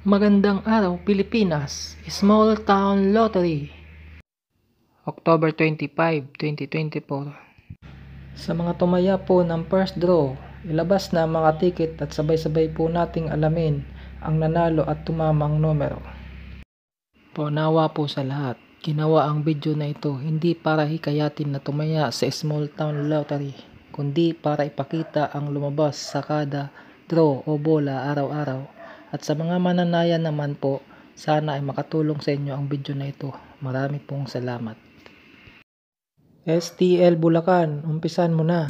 Magandang araw Pilipinas, Small Town Lottery, October 25, 2024. Sa mga tumaya po ng first draw, ilabas na ang mga ticket at sabay-sabay po nating alamin ang nanalo at tumamang numero. Paunawa po sa lahat, ginawa ang video na ito hindi para hikayatin na tumaya sa Small Town Lottery, kundi para ipakita ang lumabas sa kada draw o bola araw-araw. At sa mga mananayan naman po, sana ay makatulong sa inyo ang video na ito. Marami pong salamat. STL Bulacan, umpisan mo na.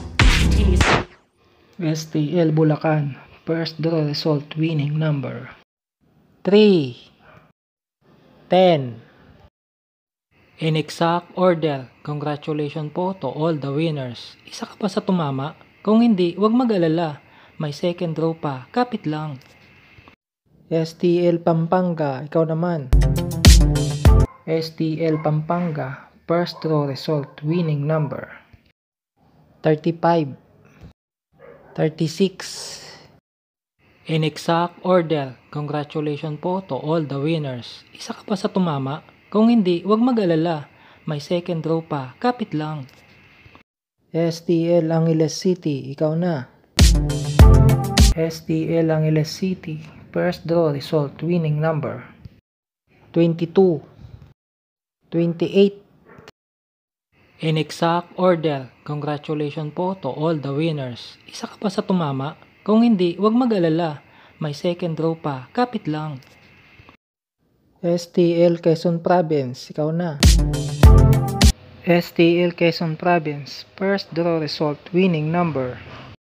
STL Bulacan, first draw result winning number 3, 10. In exact order, congratulations po to all the winners. Isa ka pa sa tumama? Kung hindi, huwag mag-alala. May second draw pa, kapit lang. STL Pampanga, ikaw naman. STL Pampanga, first draw result winning number 35, 36. In exact order, congratulations po to all the winners. Isa ka pa sa tumama? Kung hindi, huwag mag-alala. May second draw pa, kapit lang. STL Angeles City, ikaw na. STL Angeles City, first draw result winning number 22, 28. In exact order, congratulations po to all the winners. Isa ka pa sa tumama? Kung hindi, huwag mag-alala. May second draw pa, kapit lang. STL Quezon Province, ikaw na. STL Quezon Province, first draw result winning number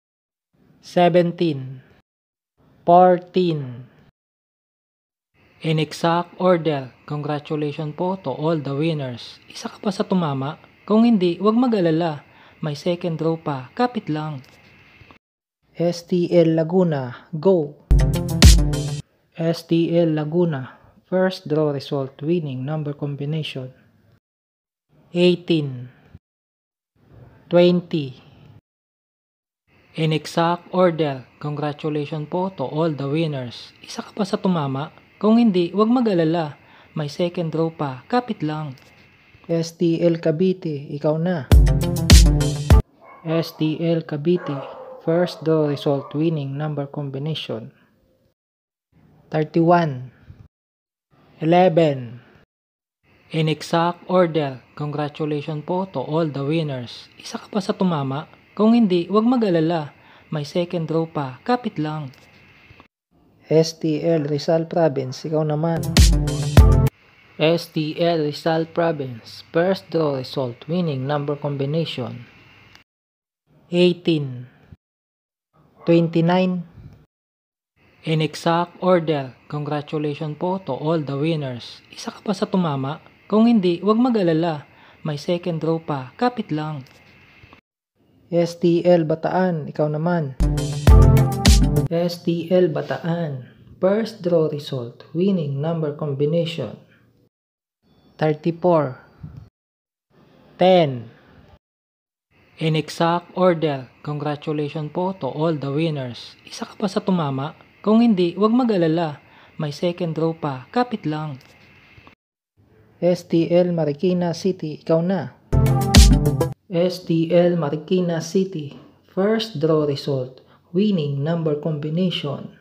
17, 14. In exact order, congratulations po to all the winners. Isa ka pa sa tumama? Kung hindi, huwag mag-alala. May second draw pa, kapit lang. STL Laguna, go! STL Laguna, first draw result winning number combination 18, 20. In exact order, congratulations po to all the winners. Isa ka pa sa tumama? Kung hindi, huwag mag-alala. May second draw pa, kapit lang. STL Cavite, ikaw na. STL Cavite, first draw result winning number combination 31, 11. In exact order, congratulations po to all the winners. Isa ka pa sa tumama? Kung hindi, huwag mag-alala. May second draw pa, kapit lang. STL Rizal Province, ikaw naman. STL Rizal Province, first draw result winning number combination 18, 29. In exact order, congratulations po to all the winners. Isa ka pa sa tumama? Kung hindi, huwag mag-alala. May second draw pa, kapit lang. STL Bataan, ikaw naman. STL Bataan, first draw result winning number combination 34, 10. In exact order, congratulations po to all the winners. Isa ka pa sa tumama? Kung hindi, huwag mag-alala. May second draw pa, kapit lang. STL Marikina City, ikaw na. STL Marikina City, first draw result winning number combination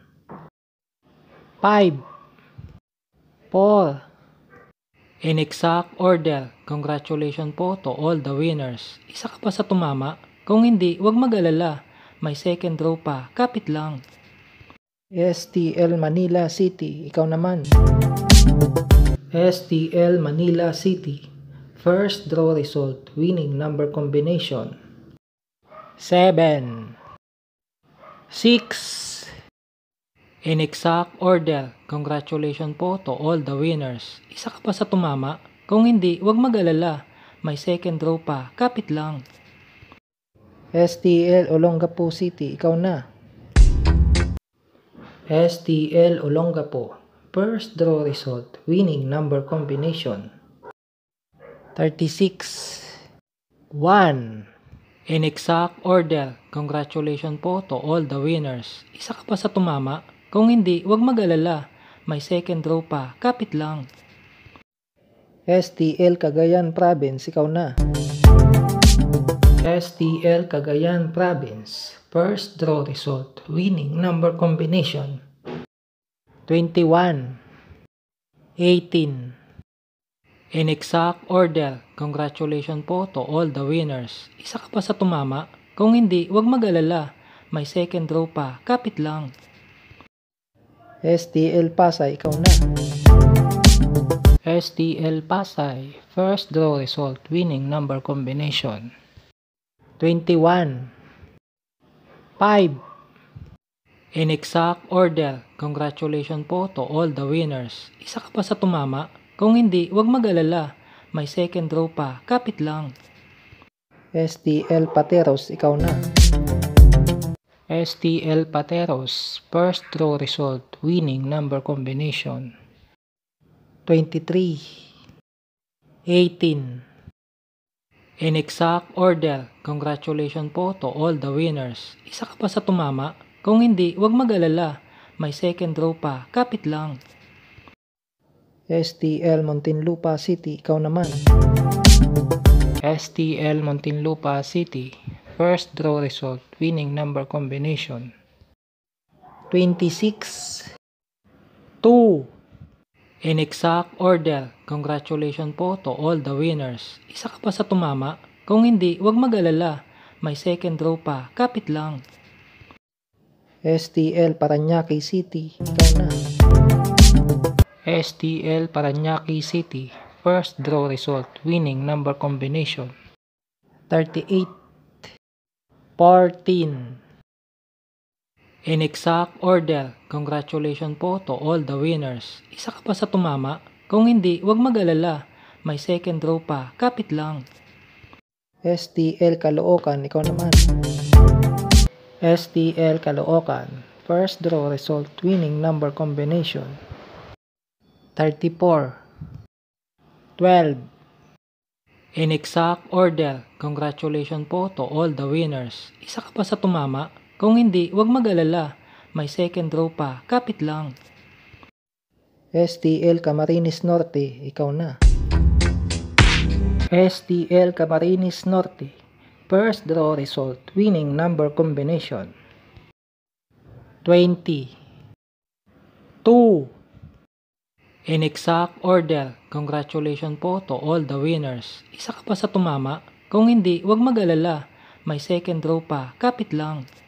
5, 4. In exact order, congratulations po to all the winners. Isa ka pa sa tumama? Kung hindi, huwag mag-alala. May second draw pa, kapit lang. STL Manila City, ikaw naman. STL Manila City, first draw result winning number combination 7, 6. In exact order, congratulations po to all the winners. Isa ka pa sa tumama? Kung hindi, huwag mag-alala. May second draw pa, kapit lang. STL Olongapo City, ikaw na. STL Olongapo, first draw result winning number combination 36, 1. In exact order, congratulations po to all the winners. Isa ka pa sa tumama? Kung hindi, huwag mag-alala. May second draw pa. Kapit lang. STL Cagayan Province, ikaw na. STL Cagayan Province. First draw result. Winning number combination. 21. 18. In exact order, congratulations po to all the winners. Isa ka pa sa tumama? Kung hindi, huwag mag-alala. May second draw pa. Kapit lang. STL Pasay, ikaw na. STL Pasay. First draw result. Winning number combination. 21. 5. In exact order, congratulations po to all the winners. Isa ka pa sa tumama? Kung hindi, huwag mag-alala. May second draw pa. Kapit lang. STL Pateros, ikaw na. STL Pateros. First draw result. Winning number combination. 23. 18. In exact order, congratulations po to all the winners. Isa ka pa sa tumama? Kung hindi, huwag mag-alala. May second draw pa. Kapit lang. STL Muntinlupa City, ikaw naman. STL Muntinlupa City. First draw result. Winning number combination. 26. 2. In exact order, congratulations po to all the winners. Isa ka pa sa tumama? Kung hindi, huwag mag-alala. May second draw pa. Kapit lang. STL Parañaque City, ikaw na. STL Parañaque City. First draw result. Winning number combination. 38. 14. In exact order, congratulations po to all the winners. Isa ka pa sa tumama? Kung hindi, huwag mag-alala. May second draw pa. Kapit lang. STL Caloocan, ikaw naman. STL Caloocan. First draw result. Winning number combination. 34. 12. In exact order, congratulations po to all the winners. Isa ka pa sa tumama? Kung hindi, huwag mag-alala. May second draw pa. Kapit lang. STL Camarines Norte, ikaw na. STL Camarines Norte. First draw result. Winning number combination. 20. 2. In exact order, congratulations po to all the winners. Isa ka pa sa tumama? Kung hindi, huwag mag-alala. May second draw pa. Kapit lang.